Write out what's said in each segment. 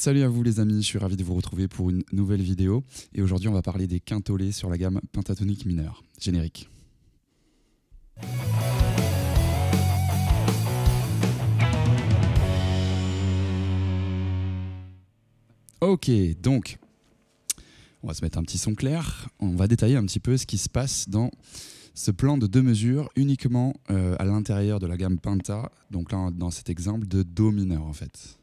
Salut à vous les amis, je suis ravi de vous retrouver pour une nouvelle vidéo. Et aujourd'hui on va parler des quintolets sur la gamme pentatonique mineure. Générique. Ok, donc on va se mettre un petit son clair. On va détailler un petit peu ce qui se passe dans ce plan de 2 mesures uniquement à l'intérieur de la gamme Penta. Donc là dans cet exemple de Do mineur en fait.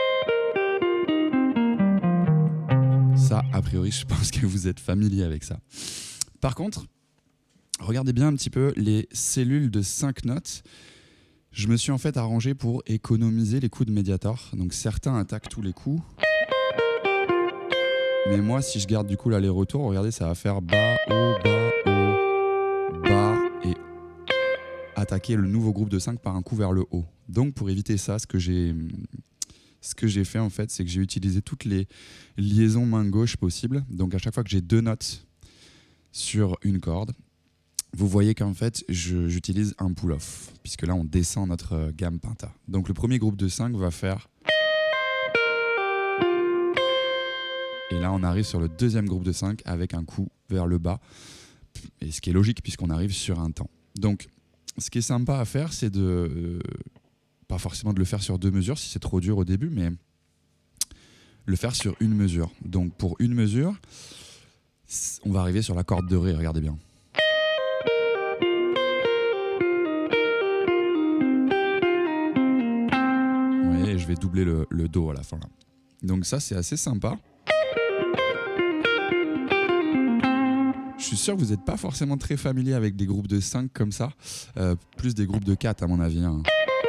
Ça, a priori, je pense que vous êtes familier avec ça. Par contre, regardez bien un petit peu les cellules de 5 notes. Je me suis en fait arrangé pour économiser les coups de médiator. Donc certains attaquent tous les coups. Mais moi, si je garde du coup l'aller-retour, regardez, ça va faire bas, haut, bas et attaquer le nouveau groupe de 5 par un coup vers le haut. Donc pour éviter ça, ce que j'ai fait en fait, c'est que j'ai utilisé toutes les liaisons main gauche possibles. Donc à chaque fois que j'ai 2 notes sur une corde, vous voyez qu'en fait j'utilise un pull-off, puisque là on descend notre gamme Penta. Donc le premier groupe de 5 va faire... Et là on arrive sur le deuxième groupe de 5 avec un coup vers le bas. Et ce qui est logique puisqu'on arrive sur un temps. Donc ce qui est sympa à faire, c'est de... pas forcément de le faire sur 2 mesures si c'est trop dur au début, mais le faire sur une mesure. Donc pour une mesure, on va arriver sur la corde de Ré, regardez bien. Vous voyez, je vais doubler le Do à la fin là. Donc ça c'est assez sympa. Je suis sûr que vous n'êtes pas forcément très familier avec des groupes de 5 comme ça, plus des groupes de 4 à mon avis. Hein.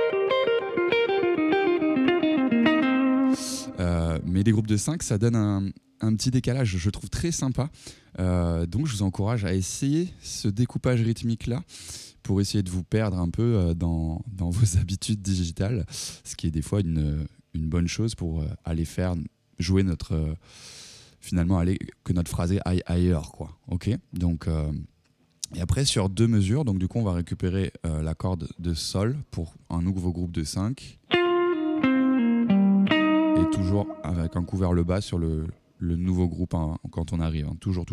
Mais les groupes de 5, ça donne un petit décalage, je trouve très sympa. Donc je vous encourage à essayer ce découpage rythmique-là pour essayer de vous perdre un peu dans vos habitudes digitales, ce qui est des fois une bonne chose pour aller faire jouer notre... finalement, que notre phrasé aille ailleurs, quoi. Ok. Donc, et après, sur 2 mesures, donc du coup, on va récupérer la corde de Sol pour un nouveau groupe de 5. Et toujours avec un coup vers le bas sur le nouveau groupe hein, quand on arrive. Hein. Toujours.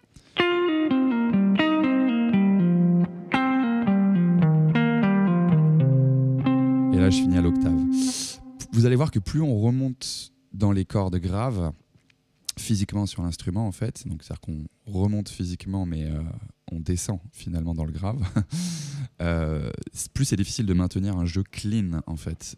Et là, je finis à l'octave. Vous allez voir que plus on remonte dans les cordes graves, physiquement sur l'instrument en fait, donc c'est-à-dire qu'on remonte physiquement mais on descend finalement dans le grave, plus c'est difficile de maintenir un jeu clean en fait.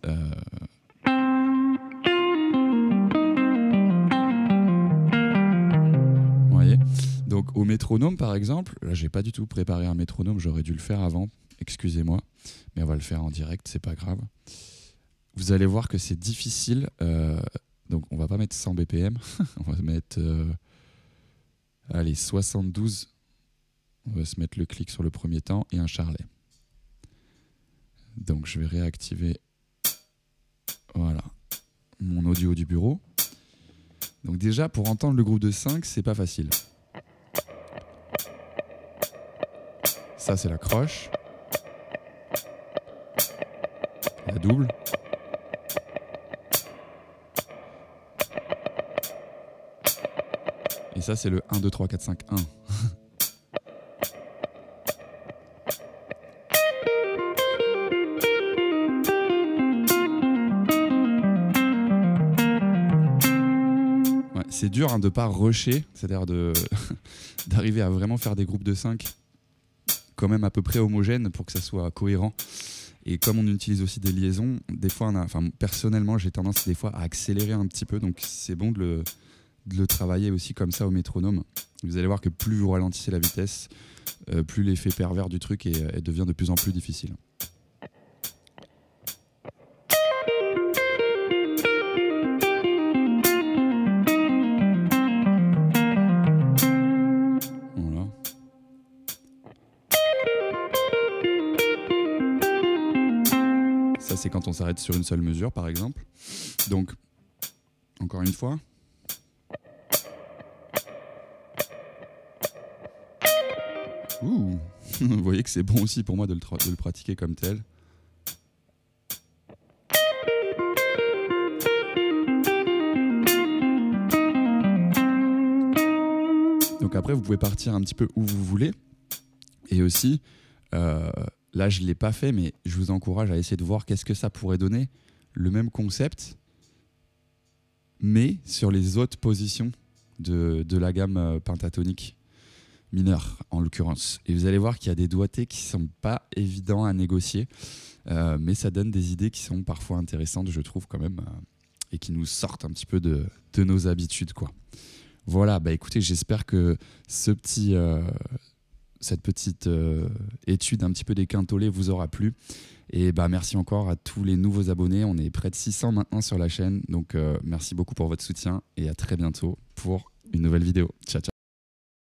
Vous voyez, donc au métronome par exemple, là j'ai pas du tout préparé un métronome, j'aurais dû le faire avant, excusez-moi, mais on va le faire en direct, c'est pas grave. Vous allez voir que c'est difficile. Donc on va pas mettre 100 BPM, on va mettre allez 72. On va se mettre le clic sur le premier temps et un charlet. Donc je vais réactiver voilà mon audio du bureau. Donc déjà pour entendre le groupe de 5, c'est pas facile. Ça c'est la croche. La double. Et ça, c'est le 1, 2, 3, 4, 5, 1. Ouais, c'est dur hein, de ne pas rusher, c'est-à-dire d'arriver à vraiment faire des groupes de 5 quand même à peu près homogènes pour que ça soit cohérent. Et comme on utilise aussi des liaisons, des fois, personnellement, j'ai tendance des fois à accélérer un petit peu, donc c'est bon de le travailler aussi comme ça au métronome. Vous allez voir que plus vous ralentissez la vitesse, plus l'effet pervers du truc devient de plus en plus difficile. Voilà. Ça c'est quand on s'arrête sur une seule mesure par exemple. Donc, encore une fois. Ouh. Vous voyez que c'est bon aussi pour moi de le pratiquer comme tel. après, vous pouvez partir un petit peu où vous voulez. Et aussi, là, je ne l'ai pas fait, mais je vous encourage à essayer de voir qu'est-ce que ça pourrait donner, le même concept, mais sur les autres positions de la gamme pentatonique mineure, en l'occurrence. Et vous allez voir qu'il y a des doigtés qui ne sont pas évidents à négocier, mais ça donne des idées qui sont parfois intéressantes, je trouve, quand même, et qui nous sortent un petit peu de nos habitudes, quoi. Voilà, bah écoutez, j'espère que cette petite étude un petit peu des quintolets vous aura plu. Et bah merci encore à tous les nouveaux abonnés. On est près de 600 maintenant sur la chaîne. Donc merci beaucoup pour votre soutien et à très bientôt pour une nouvelle vidéo. Ciao, ciao.